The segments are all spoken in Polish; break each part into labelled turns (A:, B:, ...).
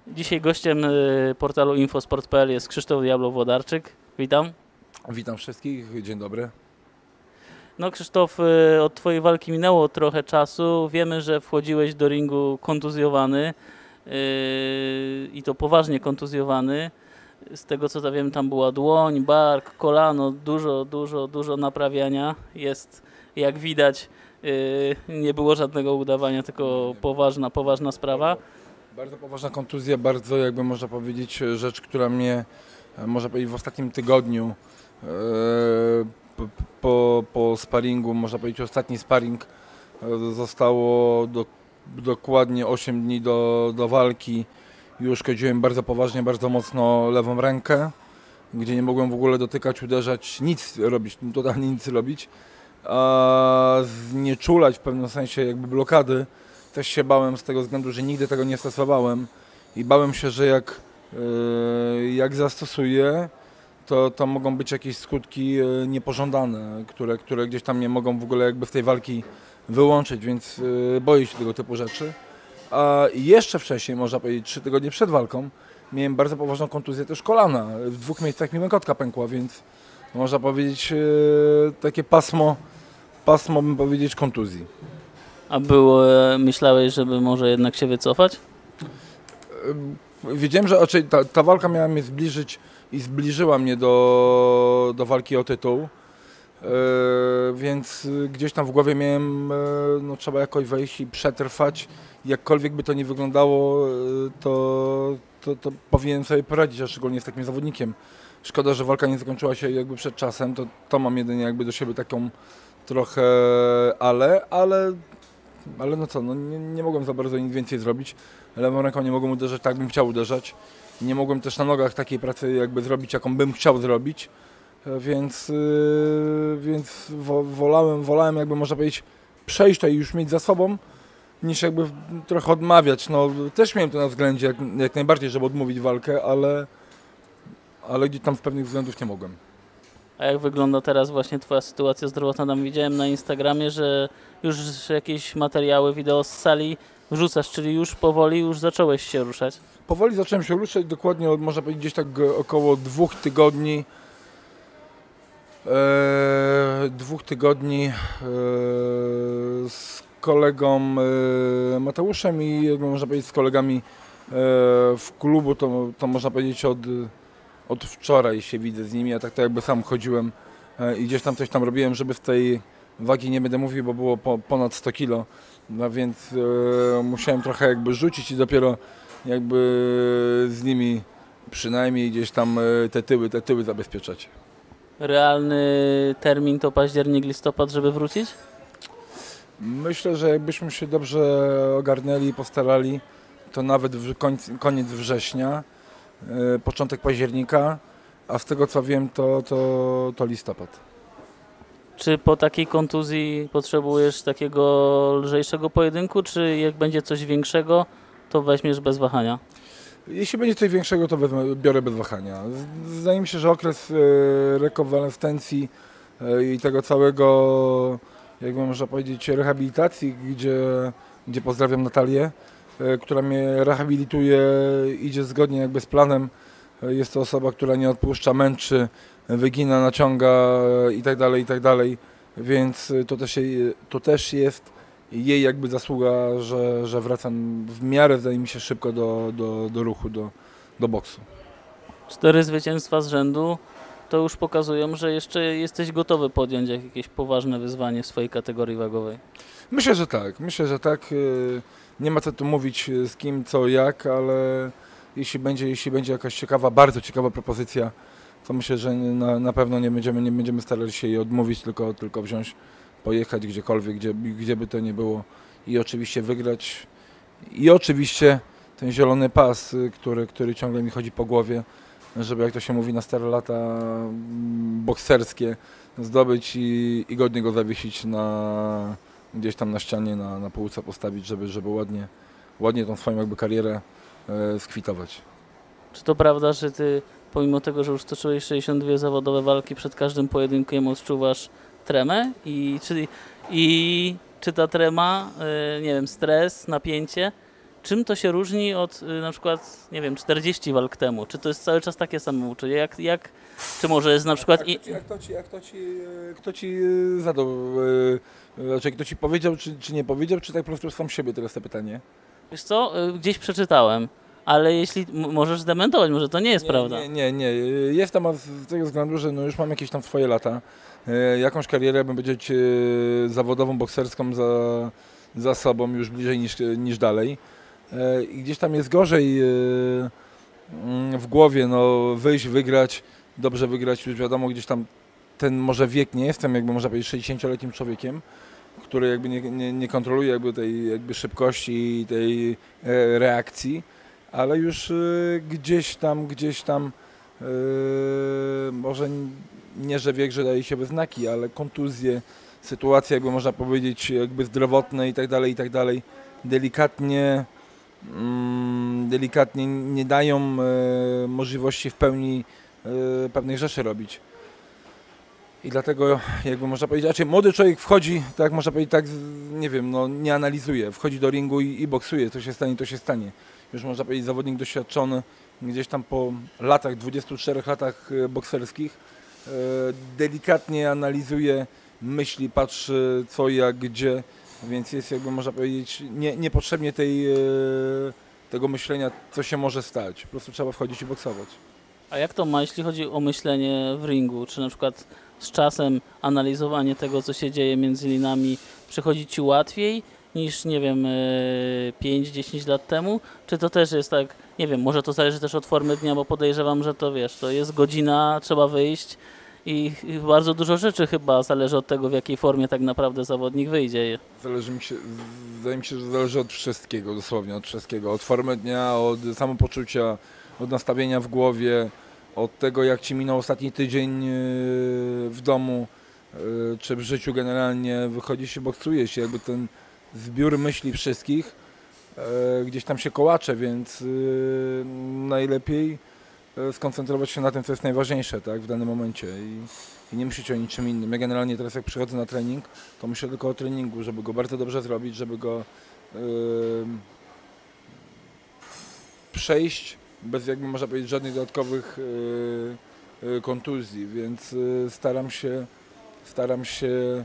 A: Dzisiaj gościem portalu infosport.pl jest Krzysztof Diablo-Włodarczyk. Witam.
B: Witam wszystkich, dzień dobry.
A: No Krzysztof, od Twojej walki minęło trochę czasu. Wiemy, że wchodziłeś do ringu kontuzjowany i to poważnie kontuzjowany. Z tego co wiem, tam była dłoń, bark, kolano, dużo naprawiania. Jest, jak widać, nie było żadnego udawania, tylko poważna sprawa.
B: Bardzo poważna kontuzja, bardzo jakby można powiedzieć rzecz, która mnie, można powiedzieć, w ostatnim tygodniu po sparingu, można powiedzieć ostatni sparring, zostało dokładnie 8 dni do walki. Już uszkodziłem bardzo poważnie, bardzo mocno lewą rękę, gdzie nie mogłem w ogóle dotykać, uderzać, nic robić, totalnie nic robić. A znieczulać w pewnym sensie jakby blokady też się bałem z tego względu, że nigdy tego nie stosowałem i bałem się, że jak zastosuję, to mogą być jakieś skutki niepożądane, które gdzieś tam mnie mogą w ogóle jakby z tej walki wyłączyć, więc boję się tego typu rzeczy. A jeszcze wcześniej, można powiedzieć 3 tygodnie przed walką, miałem bardzo poważną kontuzję też kolana. W 2 miejscach mi łękotka pękła, więc można powiedzieć takie pasmo bym powiedzieć kontuzji.
A: A myślałeś, żeby może jednak się wycofać?
B: Wiedziałem, że raczej ta walka miała mnie zbliżyć i zbliżyła mnie do walki o tytuł, więc gdzieś tam w głowie miałem, no trzeba jakoś wejść i przetrwać. Jakkolwiek by to nie wyglądało, to powinienem sobie poradzić, a szczególnie z takim zawodnikiem. Szkoda, że walka nie zakończyła się jakby przed czasem, to mam jedynie jakby do siebie taką trochę ale no co, no nie mogłem za bardzo nic więcej zrobić. Lewą ręką nie mogłem uderzać tak, bym chciał uderzać. Nie mogłem też na nogach takiej pracy jakby zrobić, jaką bym chciał zrobić. Więc wolałem jakby można powiedzieć przejść to i już mieć za sobą, niż jakby trochę odmawiać. No też miałem to na względzie jak najbardziej, żeby odmówić walkę, ale gdzieś tam z pewnych względów nie mogłem.
A: A jak wygląda teraz właśnie Twoja sytuacja zdrowotna? Tam widziałem na Instagramie, że już jakieś materiały, wideo z sali wrzucasz, czyli już powoli już zacząłeś się ruszać.
B: Powoli zacząłem się ruszać, dokładnie można powiedzieć gdzieś tak około 2 tygodni. 2 tygodni z kolegą Mateuszem i jakby można powiedzieć z kolegami w klubu, to można powiedzieć od wczoraj się widzę z nimi, ja tak to jakby sam chodziłem i gdzieś tam coś tam robiłem, żeby z tej wagi nie będę mówił, bo było ponad 100 kg, no więc musiałem trochę jakby rzucić i dopiero jakby z nimi przynajmniej gdzieś tam te tyły zabezpieczać.
A: Realny termin to październik, listopad, żeby wrócić?
B: Myślę, że jakbyśmy się dobrze ogarnęli i postarali, to nawet koniec września, początek października, a z tego co wiem to listopad.
A: Czy po takiej kontuzji potrzebujesz takiego lżejszego pojedynku, czy jak będzie coś większego, to weźmiesz bez wahania?
B: Jeśli będzie coś większego, to biorę bez wahania. Zdaje mi się, że okres rekonwalescencji i tego całego, jakby można powiedzieć, rehabilitacji, gdzie pozdrawiam Natalię, która mnie rehabilituje, idzie zgodnie jakby z planem. Jest to osoba, która nie odpuszcza, męczy, wygina, naciąga i tak dalej, więc to też jest jej jakby zasługa, że wracam w miarę, zdaje mi się, szybko do ruchu, do boksu.
A: 4 zwycięstwa z rzędu to już pokazują, że jeszcze jesteś gotowy podjąć jakieś poważne wyzwanie w swojej kategorii wagowej.
B: Myślę, że tak. Nie ma co tu mówić z kim, co, jak, ale jeśli będzie jakaś bardzo ciekawa propozycja, to myślę, że na pewno nie będziemy starali się jej odmówić, tylko wziąć, pojechać gdziekolwiek, gdzie by to nie było i oczywiście wygrać. I oczywiście ten zielony pas, który ciągle mi chodzi po głowie, żeby, jak to się mówi, na stare lata bokserskie zdobyć i godnie go zawiesić gdzieś tam na ścianie, na półce postawić, żeby ładnie tą swoją jakby karierę skwitować.
A: Czy to prawda, że ty pomimo tego, że już stoczyłeś 62 zawodowe walki, przed każdym pojedynkiem odczuwasz tremę? I czy ta trema, nie wiem, stres, napięcie Czym to się różni od na przykład, nie wiem, 40 walk temu? Czy to jest cały czas takie samo uczucie? Czy może jest na przykład...
B: Kto ci zadał, znaczy kto ci powiedział, czy nie powiedział, czy tak po prostu sam siebie teraz to pytanie?
A: Wiesz co, gdzieś przeczytałem, ale jeśli możesz zdementować, może to nie jest prawda.
B: Nie. Jest temat z tego względu, że no już mam jakieś tam swoje lata. Jakąś karierę bym powiedzieć zawodową, bokserską za sobą już bliżej niż dalej. I gdzieś tam jest gorzej w głowie, no wyjść, wygrać, dobrze wygrać, już wiadomo, gdzieś tam ten może wiek, nie jestem jakby można powiedzieć 60-letnim człowiekiem, który jakby nie kontroluje jakby tej jakby szybkości i tej reakcji, ale już gdzieś tam może nie, że wiek, że daje się we znaki, ale kontuzje, sytuacje jakby można powiedzieć jakby zdrowotne i tak dalej, delikatnie nie dają możliwości w pełni pewnych rzeczy robić. I dlatego jakby można powiedzieć, znaczy młody człowiek wchodzi, tak można powiedzieć, tak nie wiem, no nie analizuje, wchodzi do ringu i boksuje, co się stanie, to się stanie. Już można powiedzieć zawodnik doświadczony, gdzieś tam po latach, 24 latach bokserskich, delikatnie analizuje, myśli, patrzy co, jak, gdzie, więc jest jakby można powiedzieć niepotrzebnie tego myślenia, co się może stać. Po prostu trzeba wchodzić i boksować.
A: A jak to ma, jeśli chodzi o myślenie w ringu? Czy na przykład z czasem analizowanie tego, co się dzieje między linami, przychodzi Ci łatwiej niż, nie wiem, 5-10 lat temu? Czy to też jest tak, nie wiem, może to zależy też od formy dnia, bo podejrzewam, że to wiesz, to jest godzina, trzeba wyjść i bardzo dużo rzeczy chyba zależy od tego, w jakiej formie tak naprawdę zawodnik wyjdzie.
B: Wydaje mi się, że zależy od wszystkiego, dosłownie od wszystkiego. Od formy dnia, od samopoczucia, od nastawienia w głowie, od tego jak Ci minął ostatni tydzień w domu, czy w życiu generalnie, wychodzi się, boksuje się, jakby ten zbiór myśli wszystkich gdzieś tam się kołacze, więc najlepiej skoncentrować się na tym, co jest najważniejsze, tak, w danym momencie i nie myśleć o niczym innym. Ja generalnie teraz jak przychodzę na trening, to myślę tylko o treningu, żeby go bardzo dobrze zrobić, żeby go przejść bez jakby można powiedzieć żadnych dodatkowych kontuzji, więc staram się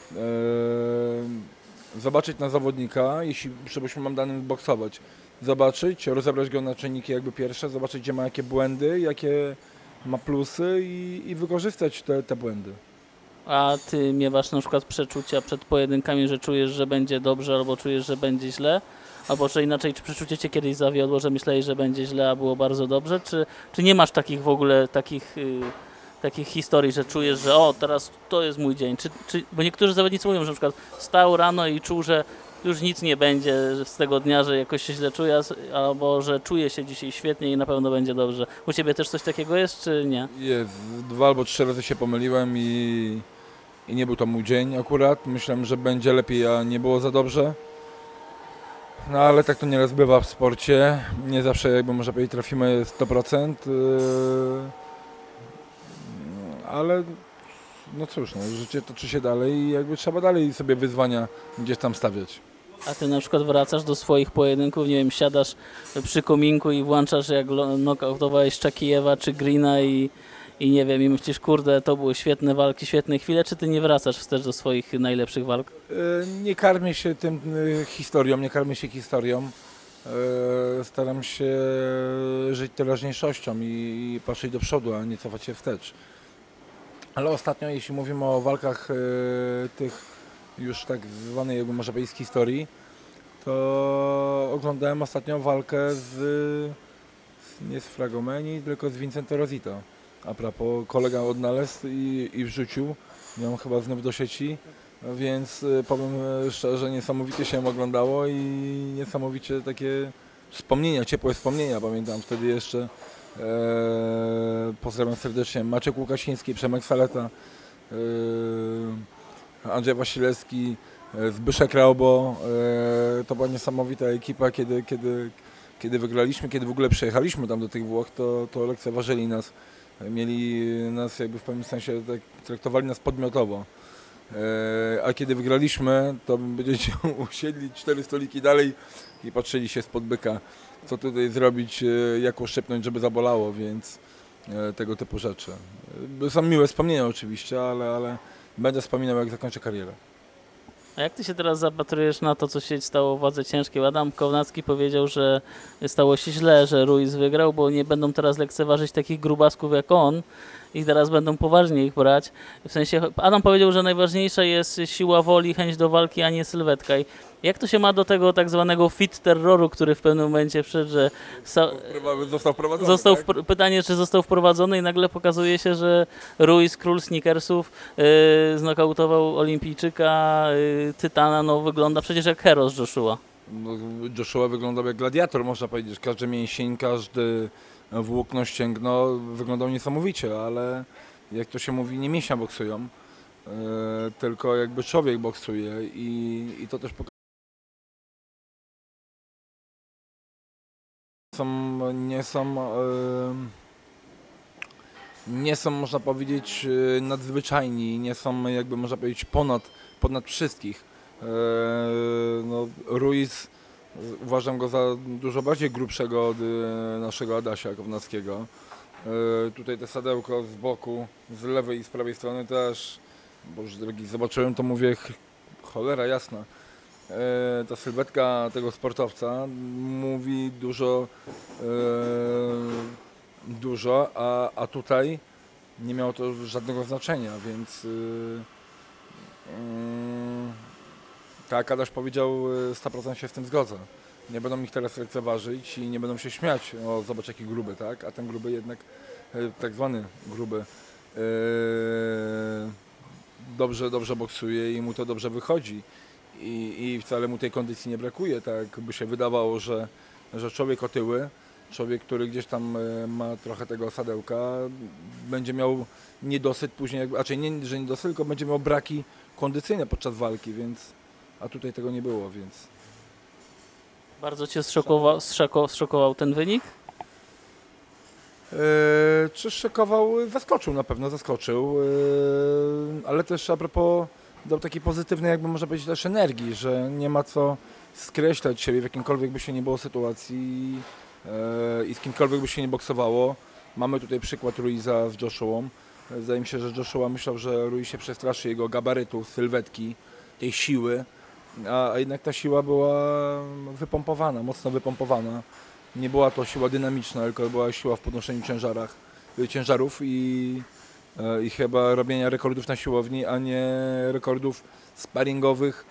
B: zobaczyć na zawodnika, jeśli przypuśćmy mam danym boksować, zobaczyć, rozebrać go na czynniki jakby pierwsze, zobaczyć gdzie ma jakie błędy, jakie ma plusy i wykorzystać te błędy.
A: A Ty miewasz na przykład przeczucia przed pojedynkami, że czujesz, że będzie dobrze, albo czujesz, że będzie źle? Albo że inaczej, czy przeczucie Cię kiedyś zawiodło, że myślałeś, że będzie źle, a było bardzo dobrze? Czy nie masz takich w ogóle, takich historii, że czujesz, że o, teraz to jest mój dzień? Bo niektórzy zawodnicy mówią, że na przykład stał rano i czuł, że już nic nie będzie z tego dnia, że jakoś się źle czuje, albo że czuje się dzisiaj świetnie i na pewno będzie dobrze. U Ciebie też coś takiego jest, czy nie?
B: Jest, 2 albo 3 razy się pomyliłem i nie był to mój dzień akurat. Myślałem, że będzie lepiej, a nie było za dobrze. No ale tak to nieraz bywa w sporcie. Nie zawsze jakby można powiedzieć trafimy 100%. Ale no cóż, no, życie toczy się dalej i jakby trzeba dalej sobie wyzwania gdzieś tam stawiać.
A: A Ty na przykład wracasz do swoich pojedynków, nie wiem, siadasz przy kominku i włączasz jak nokautowałeś Czakijewa czy Greena i nie wiem, i myślisz, kurde, to były świetne walki, świetne chwile, czy Ty nie wracasz wstecz do swoich najlepszych walk?
B: Nie karmię się tym historią, nie karmię się historią. Staram się żyć teraźniejszością i patrzeć do przodu, a nie cofać się wstecz. Ale ostatnio, jeśli mówimy o walkach tych już tak zwanej, jakby można powiedzieć, z historii, to oglądałem ostatnio walkę nie z Fragomeni, tylko z Vincente Rosito. A propos, kolega odnalazł i wrzucił ją chyba znów do sieci, więc powiem szczerze, niesamowicie się ją oglądało i niesamowicie takie wspomnienia, ciepłe wspomnienia. Pamiętam wtedy jeszcze, pozdrawiam serdecznie, Maciek Łukasiński, Przemek Saleta, Andrzej Wasilewski, Zbyszek Raubo. To była niesamowita ekipa, kiedy wygraliśmy, kiedy w ogóle przyjechaliśmy tam do tych Włoch, to lekceważyli nas. Mieli nas jakby w pewnym sensie, tak, traktowali nas podmiotowo. A kiedy wygraliśmy, to będziecie usiedli 4 stoliki dalej i patrzyli się spod byka, co tutaj zrobić, jak uszczypnąć, żeby zabolało, więc tego typu rzeczy. Są miłe wspomnienia oczywiście, ale będę wspominał, jak zakończę karierę.
A: A jak ty się teraz zapatrujesz na to, co się stało w wadze ciężkiej? Adam Kownacki powiedział, że stało się źle, że Ruiz wygrał, bo nie będą teraz lekceważyć takich grubasków jak on i teraz będą poważnie ich brać. W sensie Adam powiedział, że najważniejsza jest siła woli, chęć do walki, a nie sylwetka. I jak to się ma do tego tak zwanego fit terroru, który w pewnym momencie wszedł, że
B: Został wprowadzony, tak?
A: pytanie, czy został wprowadzony i nagle pokazuje się, że Ruiz, król sneakersów, znokautował olimpijczyka, tytana, no wygląda przecież jak hero z Joshua.
B: No, Joshua wyglądał jak gladiator, można powiedzieć. Każdy mięsień, każdy włókno, ścięgno wyglądał niesamowicie, ale jak to się mówi, nie mięśnia boksują, tylko jakby człowiek boksuje i to też pokazuje. Nie są, można powiedzieć, nadzwyczajni, nie są, jakby można powiedzieć, ponad wszystkich. No, Ruiz, uważam go za dużo bardziej grubszego od naszego Adasia Kownackiego. Tutaj te sadełko z boku, z lewej i z prawej strony też, boże drogi, zobaczyłem to, mówię, cholera jasna. Ta sylwetka tego sportowca mówi dużo, a tutaj nie miało to żadnego znaczenia, więc tak, Adaś powiedział, 100% się z tym zgodzę. Nie będą ich teraz lekceważyć i nie będą się śmiać, o zobacz jaki gruby, tak? A ten gruby jednak, tak zwany gruby, dobrze boksuje i mu to dobrze wychodzi. I wcale mu tej kondycji nie brakuje, tak by się wydawało, że człowiek otyły, człowiek, który gdzieś tam ma trochę tego sadełka, będzie miał niedosyt później, raczej nie, że niedosyt, tylko będzie miał braki kondycyjne podczas walki, więc, a tutaj tego nie było, więc...
A: Bardzo cię zszokował ten wynik?
B: Czy szokował? Zaskoczył, na pewno zaskoczył, ale też a propos dał takiej pozytywnej, jakby można powiedzieć, też energii, że nie ma co skreślać siebie w jakimkolwiek by się nie było sytuacji i z kimkolwiek by się nie boksowało. Mamy tutaj przykład Ruiza z Joshuą. Wydaje mi się, że Joshua myślał, że Ruiz się przestraszy jego gabarytu, sylwetki, tej siły, a jednak ta siła była wypompowana, mocno wypompowana. Nie była to siła dynamiczna, tylko była siła w podnoszeniu ciężarów i chyba robienia rekordów na siłowni, a nie rekordów sparingowych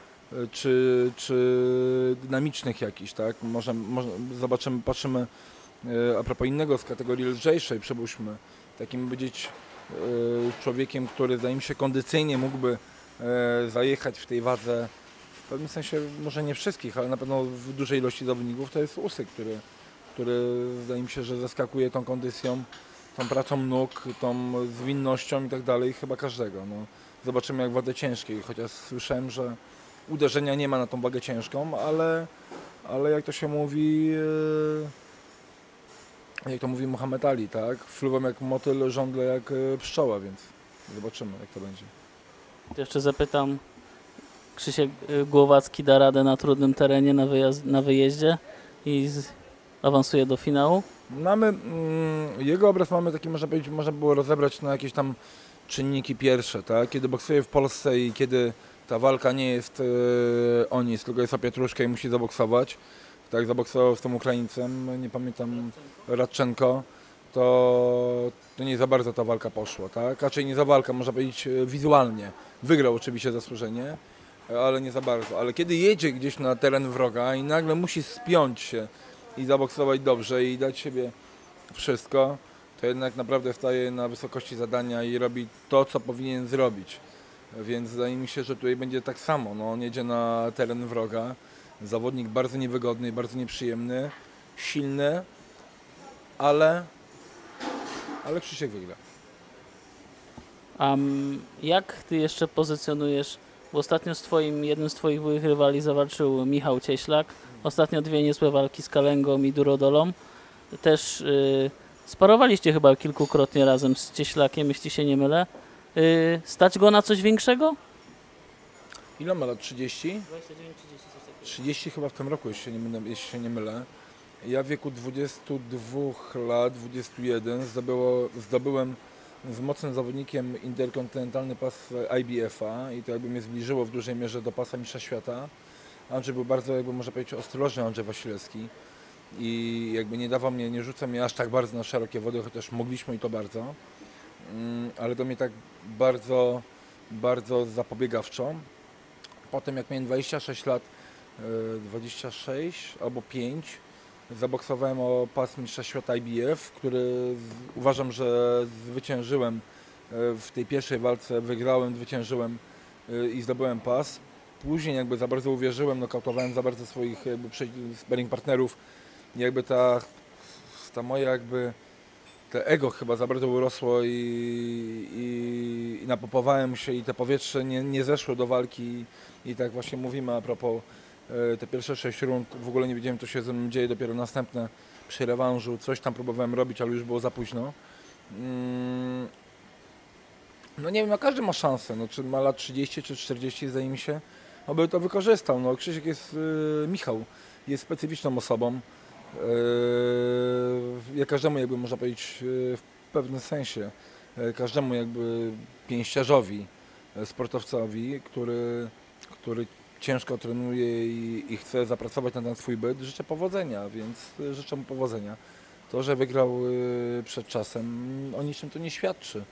B: czy dynamicznych jakichś, tak? Zobaczymy, patrzymy a propos innego z kategorii lżejszej, przypuśćmy, takim być człowiekiem, który zdaje mi się kondycyjnie mógłby zajechać w tej wadze, w pewnym sensie może nie wszystkich, ale na pewno w dużej ilości zawodników, to jest Usyk, który zdaje mi się, że zaskakuje tą kondycją, tą pracą nóg, tą zwinnością i tak dalej, chyba każdego. No, zobaczymy jak w wadze ciężkiej, chociaż słyszałem, że uderzenia nie ma na tą wagę ciężką, ale jak to się mówi, jak to mówi Muhammad Ali, tak? Fruwam jak motyl, żądle jak pszczoła, więc zobaczymy jak to będzie.
A: To jeszcze zapytam, Krzysiek Głowacki da radę na trudnym terenie, na wyjeździe i awansuje do finału?
B: Jego obraz mamy taki, można powiedzieć, można było rozebrać na jakieś tam czynniki pierwsze, tak? Kiedy boksuje w Polsce i kiedy ta walka nie jest o nic, tylko jest o pietruszkę i musi zaboksować. Tak, zaboksował z tym Ukraińcem, nie pamiętam, Radczenko, to nie za bardzo ta walka poszła, tak? Raczej nie za walka, można powiedzieć wizualnie. Wygrał oczywiście zasłużenie, ale nie za bardzo. Ale kiedy jedzie gdzieś na teren wroga i nagle musi spiąć się i zaboksować dobrze i dać siebie wszystko, to jednak naprawdę staje na wysokości zadania i robi to, co powinien zrobić. Więc wydaje mi się, że tutaj będzie tak samo. No, on jedzie na teren wroga. Zawodnik bardzo niewygodny, bardzo nieprzyjemny, silny, ale Krzysiek wygra.
A: Jak ty jeszcze pozycjonujesz, bo ostatnio jednym z twoich byłych rywali zawalczył Michał Cieślak, ostatnio 2 niezłe walki z Kalengą i Durodolą. Też sparowaliście chyba kilkukrotnie razem z Cieślakiem, jeśli się nie mylę. Stać go na coś większego?
B: Ile ma lat? 30?
A: 29-30 coś takiego.
B: 30 chyba w tym roku, jeśli się nie mylę. Ja w wieku 22 lat, 21 zdobyłem z mocnym zawodnikiem interkontynentalny pas IBF-a i to jakby mnie zbliżyło w dużej mierze do pasa mistrza świata. Andrzej był bardzo, jakby można powiedzieć, ostrożny, Andrzej Wasilewski, i jakby nie rzucał mnie aż tak bardzo na szerokie wody, chociaż mogliśmy i to bardzo, ale to mnie tak bardzo, bardzo zapobiegawczo. Potem jak miałem 26 lat, 26 albo 5, zaboksowałem o pas mistrza świata IBF, który uważam, że zwyciężyłem w tej pierwszej walce, wygrałem, zwyciężyłem i zdobyłem pas. Później jakby za bardzo uwierzyłem, nokautowałem za bardzo swoich sparring partnerów. Jakby ta moja jakby te ego chyba za bardzo urosło i napompowałem się i te powietrze nie zeszło do walki i tak właśnie mówimy a propos te pierwsze 6 rund, w ogóle nie wiedziałem co się ze mną dzieje, dopiero następne przy rewanżu coś tam próbowałem robić, ale już było za późno. No nie wiem, no każdy ma szansę, no, czy ma lat 30 czy 40, zdaje mi się, aby to wykorzystał. No, Krzysiek jest, Michał jest specyficzną osobą. Ja każdemu jakby można powiedzieć w pewnym sensie, każdemu jakby pięściarzowi, sportowcowi, który ciężko trenuje i chce zapracować na ten swój byt, życzę powodzenia, więc życzę mu powodzenia. To, że wygrał przed czasem, o niczym to nie świadczy.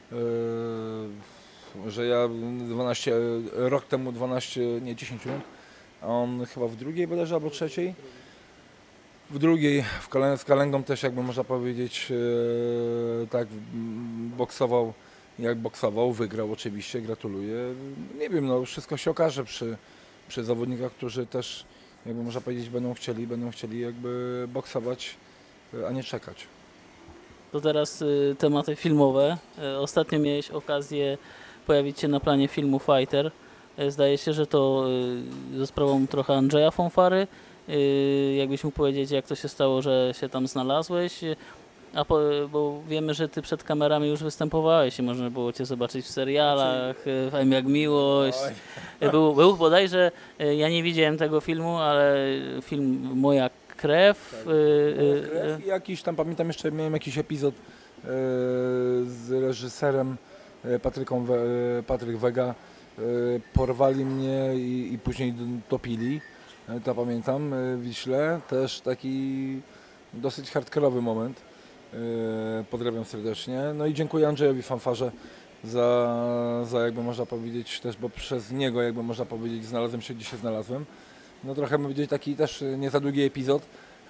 B: Że ja rok temu 10 rund, a on chyba w drugiej bodajże albo trzeciej. W drugiej, z Kalęgą też jakby można powiedzieć, tak boksował jak boksował, wygrał oczywiście, gratuluję. Nie wiem, no wszystko się okaże przy zawodnikach, którzy też jakby można powiedzieć będą chcieli jakby boksować, a nie czekać.
A: To teraz tematy filmowe. Ostatnio miałeś okazję pojawić się na planie filmu Fighter. Zdaje się, że to za sprawą trochę Andrzeja Fonfary. Jakbyś mógł powiedzieć, jak to się stało, że się tam znalazłeś? Bo wiemy, że ty przed kamerami już występowałeś i można było cię zobaczyć w serialach, w M jak Miłość. Był bodajże, ja nie widziałem tego filmu, ale film Moja krew.
B: Tak. Krew i jakiś tam, pamiętam jeszcze, miałem jakiś epizod z reżyserem Patryk Wega. Porwali mnie i później topili. To pamiętam, w Wiśle. Też taki dosyć hardkorowy moment. Pozdrawiam serdecznie. No i dziękuję Andrzejowi Fanfarze za jakby można powiedzieć też, bo przez niego jakby można powiedzieć znalazłem się gdzie się znalazłem. No trochę bym powiedzieć taki też nie za długi epizod,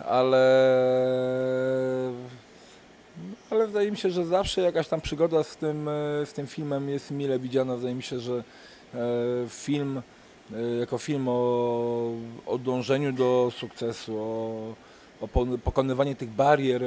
B: ale wydaje mi się, że zawsze jakaś tam przygoda z tym filmem jest mile widziana. Wydaje mi się, że film jako film o dążeniu do sukcesu, o pokonywaniu tych barier,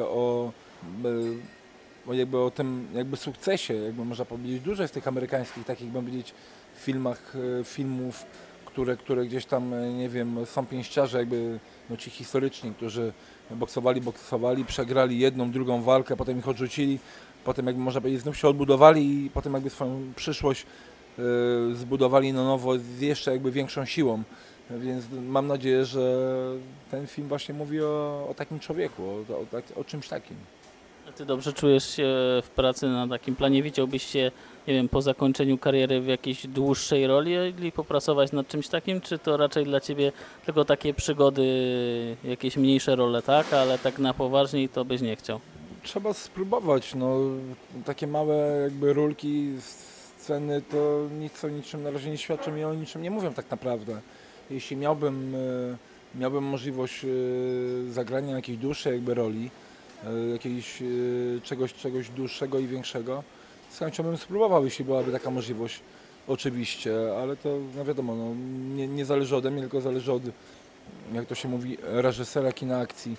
B: o tym jakby sukcesie, jakby można powiedzieć, dużo jest tych amerykańskich takich, bym powiedzieć, filmów, które gdzieś tam, nie wiem, są pięściarze jakby, no ci historyczni, którzy boksowali, przegrali jedną, drugą walkę, potem ich odrzucili, potem jakby można powiedzieć znów się odbudowali i potem jakby swoją przyszłość zbudowali na nowo z jeszcze jakby większą siłą. Więc mam nadzieję, że ten film właśnie mówi o takim człowieku, o czymś takim.
A: A ty dobrze czujesz się w pracy na takim planie? Widziałbyś się, nie wiem, po zakończeniu kariery w jakiejś dłuższej roli i popracować nad czymś takim, czy to raczej dla ciebie tylko takie przygody, jakieś mniejsze role, tak? Ale tak na poważniej to byś nie chciał.
B: Trzeba spróbować, no takie małe jakby rulki, sceny to nic o niczym na razie nie świadczą i o niczym nie mówią tak naprawdę. Jeśli miałbym możliwość zagrania jakiejś dłuższej jakby roli, jakiegoś czegoś dłuższego i większego, z chęcią bym spróbował, jeśli byłaby taka możliwość, oczywiście, ale to no wiadomo, no, nie zależy ode mnie, tylko zależy od, jak to się mówi, reżysera kina akcji,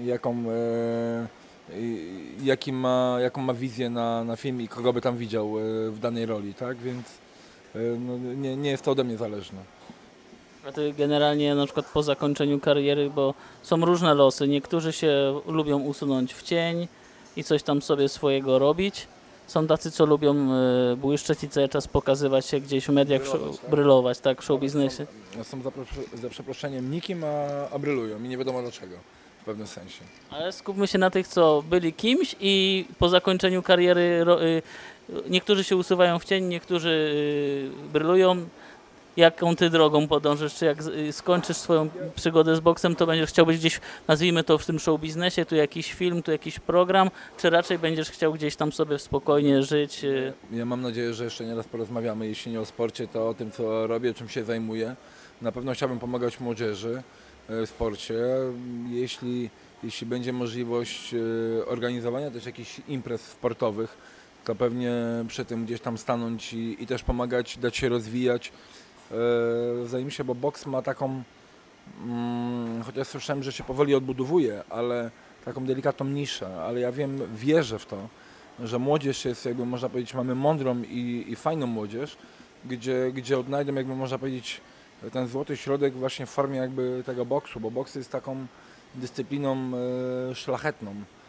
B: jaką ma wizję na film i kogo by tam widział w danej roli, tak, więc no, nie jest to ode mnie zależne.
A: A ty generalnie na przykład po zakończeniu kariery, bo są różne losy, niektórzy się lubią usunąć w cień i coś tam sobie swojego robić, Są tacy, co lubią błyszczeć i cały czas pokazywać się gdzieś w mediach,
B: Brylować, tak?
A: brylować, tak, w show biznesie.
B: Są za przeproszeniem nikim, a brylują i nie wiadomo dlaczego w pewnym sensie.
A: Ale skupmy się na tych, co byli kimś i po zakończeniu kariery niektórzy się usuwają w cień, niektórzy brylują. Jaką ty drogą podążysz? Czy jak skończysz swoją przygodę z boksem, to będziesz chciał być gdzieś, nazwijmy to w tym show biznesie, tu jakiś film, tu jakiś program, czy raczej będziesz chciał gdzieś tam sobie spokojnie żyć?
B: Ja mam nadzieję, że jeszcze nieraz porozmawiamy, jeśli nie o sporcie, to o tym, co robię, czym się zajmuję. Na pewno chciałbym pomagać młodzieży w sporcie. Jeśli będzie możliwość organizowania też jakichś imprez sportowych, to pewnie przy tym gdzieś tam stanąć i też pomagać, dać się rozwijać. Zajmie się, bo boks ma taką, chociaż słyszałem, że się powoli odbudowuje, ale taką delikatną niszę, ale ja wierzę w to, że młodzież jest, jakby można powiedzieć, mamy mądrą i fajną młodzież, gdzie odnajdą, jakby można powiedzieć, ten złoty środek właśnie w formie jakby tego boksu, bo boks jest taką dyscypliną szlachetną,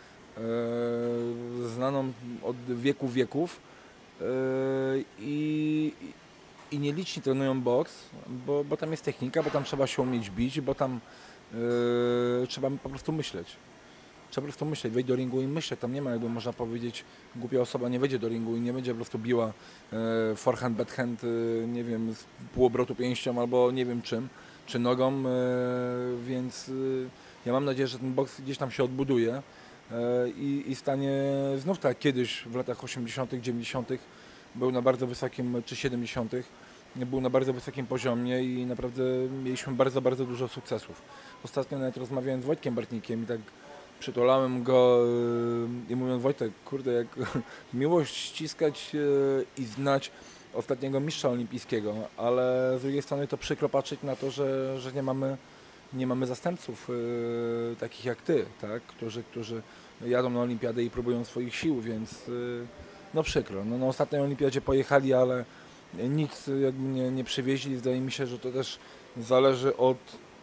B: znaną od wieków i nieliczni trenują boks, bo tam jest technika, bo tam trzeba się umieć bić, bo tam trzeba po prostu myśleć. Trzeba po prostu myśleć, wejść do ringu i myśleć. Tam nie ma, jakby można powiedzieć, głupia osoba nie wejdzie do ringu i nie będzie po prostu biła forehand, backhand, nie wiem, z półobrotu pięścią albo nie wiem czym, czy nogą, więc ja mam nadzieję, że ten boks gdzieś tam się odbuduje i stanie znów tak jak kiedyś w latach 80., 90. był na bardzo wysokim, czy 70. był na bardzo wysokim poziomie i naprawdę mieliśmy bardzo, bardzo dużo sukcesów. Ostatnio nawet rozmawiałem z Wojtkiem Bartnikiem i tak przytulałem go i mówiąc: Wojtek, kurde, jak miłość ściskać i znać ostatniego mistrza olimpijskiego, ale z drugiej strony to przykro patrzeć na to, że nie mamy zastępców takich jak ty, tak? Którzy jadą na olimpiadę i próbują swoich sił, więc no przykro. No, na ostatniej olimpiadzie pojechali, ale nic jakby nie przywieźli. Zdaje mi się, że to też zależy od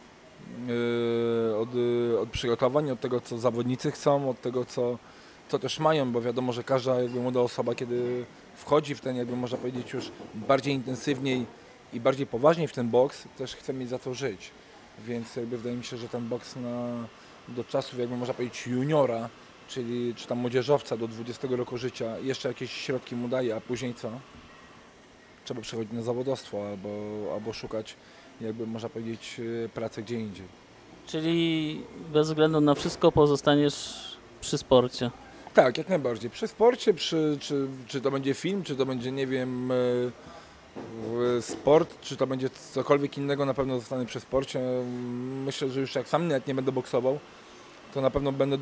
B: przygotowań, od tego, co zawodnicy chcą, od tego, co też mają, bo wiadomo, że każda jakby młoda osoba, kiedy wchodzi w ten, jakby można powiedzieć, już bardziej intensywniej i bardziej poważniej w ten boks, też chce mieć za co żyć. Więc jakby wydaje mi się, że ten boks do czasów, jakby można powiedzieć, juniora, czyli czy tam młodzieżowca do 20 roku życia, jeszcze jakieś środki mu daje, a później co? Trzeba przechodzić na zawodowstwo albo szukać, jakby można powiedzieć, pracy gdzie indziej.
A: Czyli bez względu na wszystko pozostaniesz przy sporcie.
B: Tak, jak najbardziej. Przy sporcie, czy to będzie film, czy to będzie, nie wiem, sport, czy to będzie cokolwiek innego, na pewno zostanę przy sporcie. Myślę, że już jak sam nawet nie będę boksował, to na pewno będę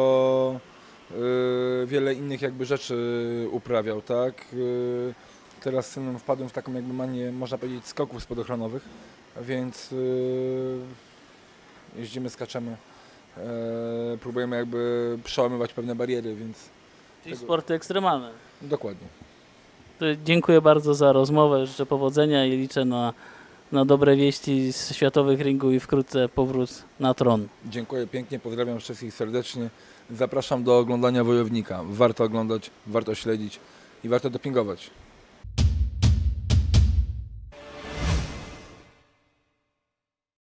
B: wiele innych jakby rzeczy uprawiał, tak? Teraz z synem wpadłem w taką jakby manię, można powiedzieć, skoków spadochronowych, więc jeździmy, skaczemy, próbujemy jakby przełamywać pewne bariery, więc
A: Czyli sporty ekstremalne.
B: dokładnie.
A: To dziękuję bardzo za rozmowę, życzę powodzenia i liczę na dobre wieści z światowych ringów i wkrótce powrót na tron.
B: Dziękuję pięknie, pozdrawiam wszystkich serdecznie. Zapraszam do oglądania Wojownika. Warto oglądać, warto śledzić i warto dopingować.